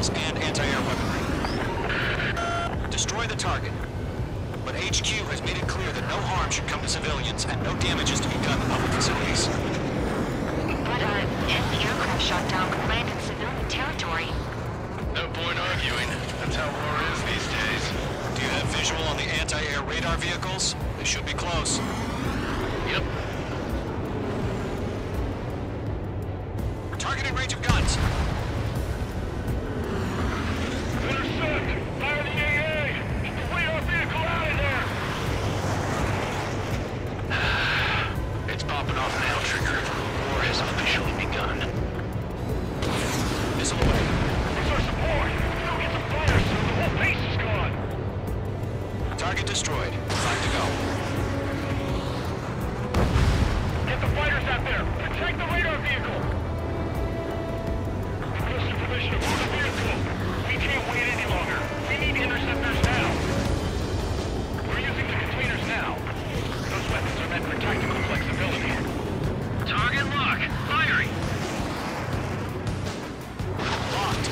vehicles and anti-air weaponry. Destroy the target. But HQ has made it clear that no harm should come to civilians and no damage is to be done to public facilities. But enemy aircraft shot down could land in civilian territory. No point arguing. That's how war is these days. Do you have visual on the anti-air radar vehicles? They should be close. Yep. Targeting range of guns. Intercept! Fire the AA! Get the radar vehicle out of there! It's popping off now, Trigger. War has officially begun. Missile away. Where's our support? Go get the fire soon. The whole base is gone. Target destroyed. Time to go. Get the fighters out there. Protect the radar vehicle. Request information aboard the vehicle. We can't wait any longer. We need interceptors now. We're using the containers now. Those weapons are meant for tactical flexibility. Target lock. Firing. Locked.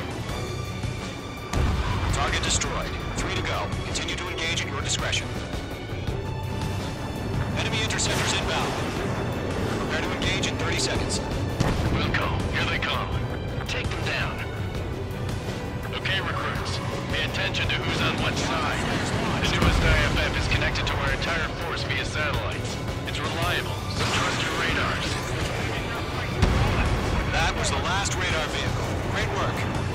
Target destroyed. 3 to go. Continue to engage at your discretion. Enemy interceptors inbound. Prepare to engage in 30 seconds. Wilco, here they come. Take them down. Okay, recruits. Pay attention to who's on what side. The newest IFF is connected to our entire force via satellites. It's reliable, so trust your radars. That was the last radar vehicle. Great work.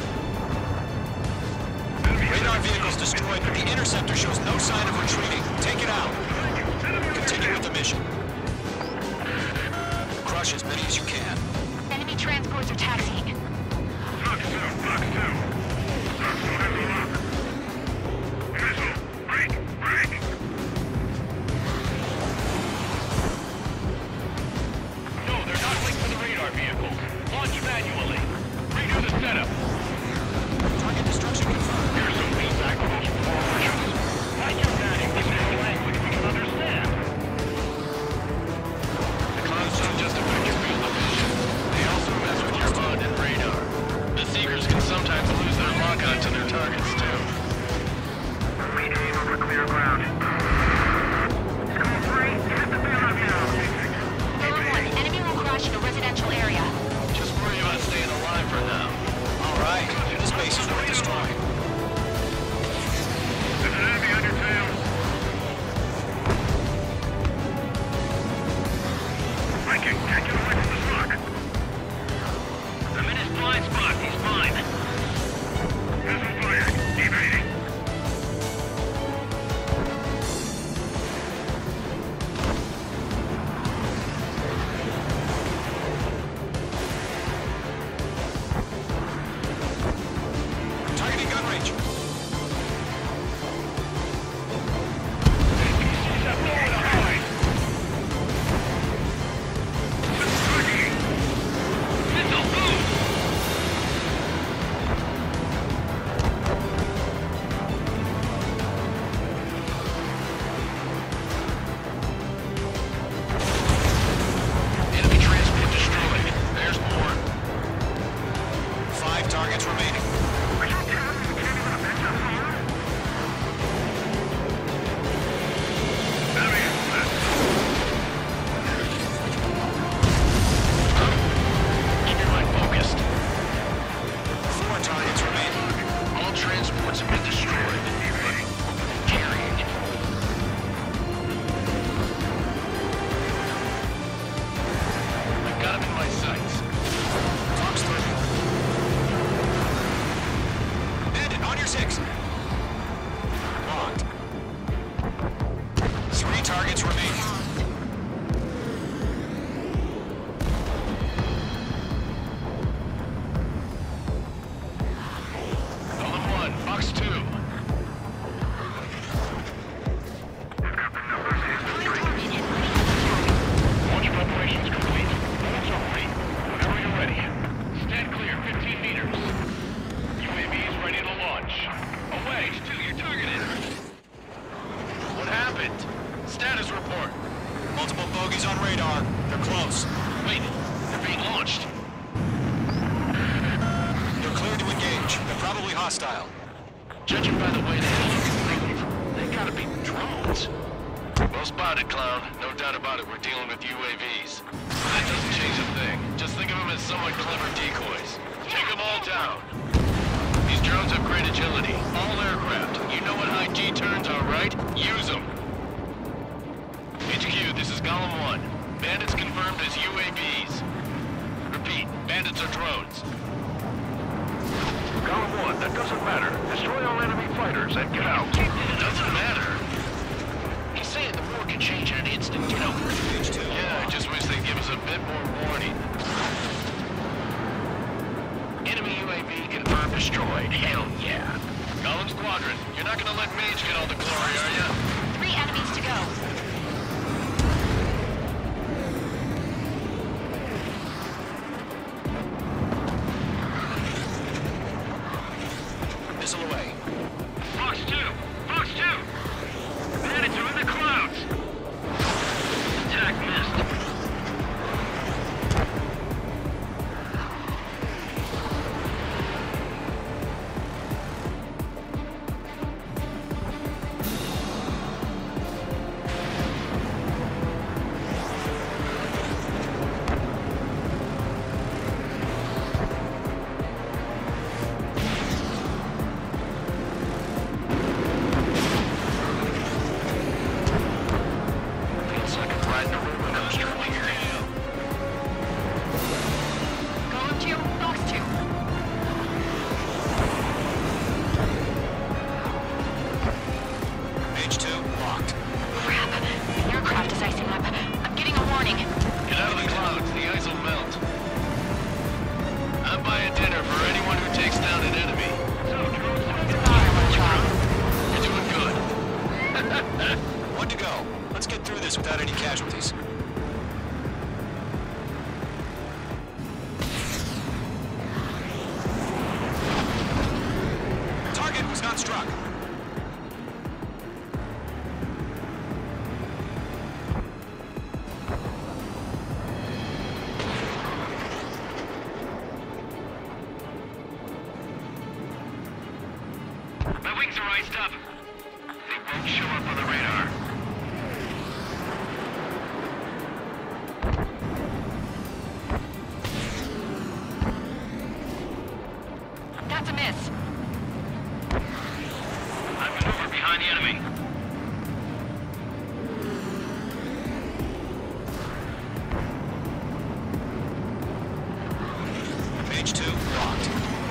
Radar vehicle's destroyed, but the interceptor shows no sign of retreating. Take it out. Continue with the mission. Crush as many as you can. Enemy transports are taxiing. Fox 2, Fox 2. Fox 2 has a lock. Missile, break, break. No, they're not linked to the radar vehicles. Launch manually. Redo the setup. Target destruction confirmed. Here's some feedback on those formations. Why you not English in a language we can understand? The clouds don't just affect your field of vision. They also mess with your HUD and radar. The Seekers can sometimes lose their lock-on to their targets, too. We aim over clear ground. School 3, hit the bailout now. Zone 1, enemy will crash in a residential area. Just worry about staying alive for now. All right. This base is worth destroying. There's an enemy on your tail. Viking, can't get away from this rock. I'm in his blind spot. He's fine. Missile fired. Evading. Targeting gun range. NPCs have nowhere to hide. Attacking. Missile boom. Enemy transport destroyed. There's more. 5 targets remaining. Are you telling me you can't even avenge us here? Enemy left. Keep your mind focused. 4 targets remaining. All transports have been destroyed. Carrying. I've got him in my sights. Fox 3. Bandit, on your 6. Locked. 3 targets remaining. Column 1, Fox 2. Launch preparations complete. Launch operate. Whenever you're ready. Stand clear, 15 meters. UAV is ready to launch. hostile. Judging by the way they move, they gotta be drones. Well spotted, clown. No doubt about it, we're dealing with UAVs. That doesn't change a thing. Just think of them as somewhat clever decoys. Take them all down. These drones have great agility. All aircraft. You know what high G turns are, right? Use them. HQ, this is Golem 1. Bandits confirmed as UAVs. Repeat, bandits are drones. Golem 1, that doesn't matter. Destroy all enemy fighters and get out. Doesn't matter. He's saying the war can change in an instant, you know. Yeah, I just wish they'd give us a bit more warning. Enemy UAV confirmed destroyed. Hell yeah. Golem Squadron, you're not gonna let Mage get all the glory, are ya? 3 enemies to go. Missile away. Fox 2! Fox 2! Bandits are in the clouds! Attack missed. Feels like I'm riding a roller coaster over here. Golem 2, Fox 2. Mage 2, locked. Crap. The aircraft is icing up. I'm getting a warning. Get out of the clouds, the ice will melt. I'm buying dinner for anyone who takes down an enemy. I want to try. You're doing good. One to go. Let's get through this without any casualties. Target was not struck. My wings are iced up. They won't show up on the radar. That's a miss. I maneuver behind the enemy. Mage 2, locked.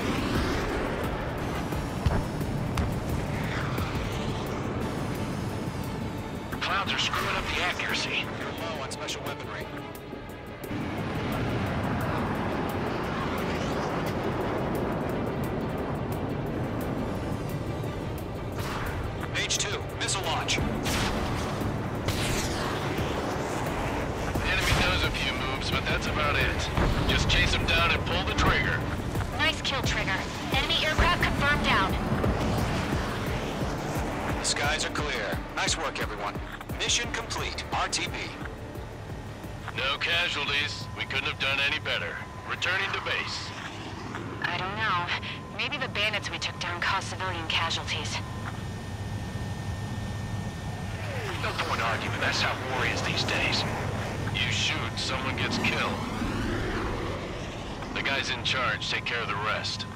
Clouds are screwing up the accuracy. You're low on special weaponry. Mage 2, missile launch. The enemy knows a few moves, but that's about it. Just chase them down and pull the trigger. Nice kill, Trigger. Enemy aircraft confirmed down. The skies are clear. Nice work, everyone. Mission complete. RTB. No casualties. We couldn't have done any better. Returning to base. I don't know. Maybe the bandits we took down caused civilian casualties. No point arguing. That's how war is these days. You shoot, someone gets killed. The guys in charge take care of the rest.